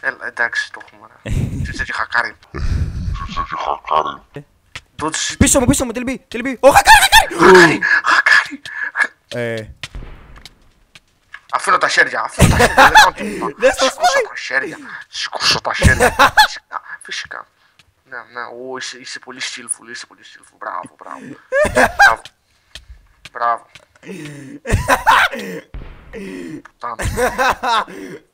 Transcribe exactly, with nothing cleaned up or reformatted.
Έλα, εντάξει, το έχουμε. Είσαι και χακάρι. Είσαι και χακάρι. Πίσω μου, πίσω μου, τελμπή, τελμπή. Ω, χακάρι, χακάρι! Χακάρι! Ε... Αφήνω τα χέρια, αφήνω τα χέρια, δεν κάνω τίποτα. Δεν στο Σηκώσω τα χέρια, σηκώσω τα χέρια. Φυσικά, φυσικά. Ναι, ναι, ω, είσαι, είσαι πολύ skillful, είσαι πολύ skillful. Μπράβο, μπράβο. Μπράβο. Μπράβο. Πουτάνα.